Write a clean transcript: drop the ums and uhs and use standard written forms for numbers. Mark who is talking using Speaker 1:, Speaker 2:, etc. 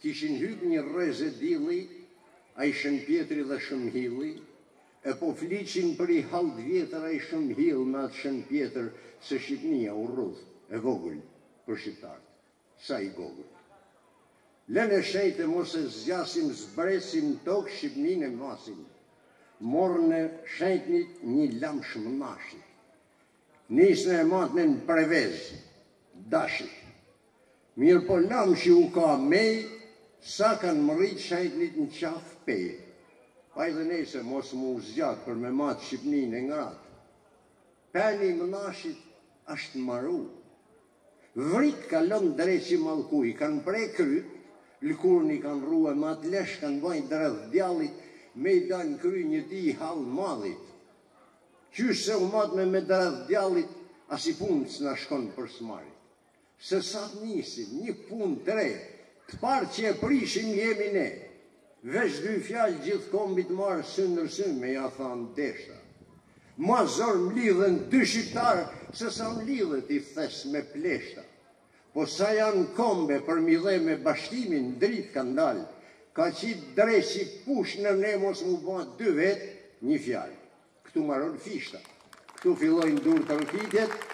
Speaker 1: kishin hyp një rreze dilli, a i Shënpjetri dhe Shëmhilli, e po fliqin për i halët vjetër a i Shëmhill me atë Shënpjetër se Shqipnia u rrudh, e vogël për shqiptarët, sa i vogël. Lene shejtë mos e zgjasim, zbresim tokë Shqipnin e masin, morën e shejtnit një lam shmënashit, nisën e matën në prevez, dashit. Mirë po lam që u ka mej, sa kanë mërit shejtnit në qafë pej. Pa i dhe nese mos mu zgjatë për me matë Shqipnin e ngratë. Peni mënashit ashtë maru. Vrit kalon drejt që malkuj, kanë prej kryt, lëkurni kanë ruë, ma të lesh kanë bajnë drejt djallit, me i dalë në kry një di i halë madhit. Qysh se u matë me drejt djallit, as i punë që nga shkonë për smarit. Se sa të nisim, një punë të re, të parë që e prishim jemi ne, veç dy fjalë gjithë kombit marë sëndër sënë me ja thanë deshta. Ma zorë më lidhen dy shqiptarë, se sa më lidhet i thes me pleshta. Po sa janë kombe për mi dhe me bashtimin, dritë kanë dalë, ka qitë drejtë që push në ne mos mu bëhat dy vetë, një fjalë. Këtu maron fishta. Këtu fillojnë dur të rëkitjet,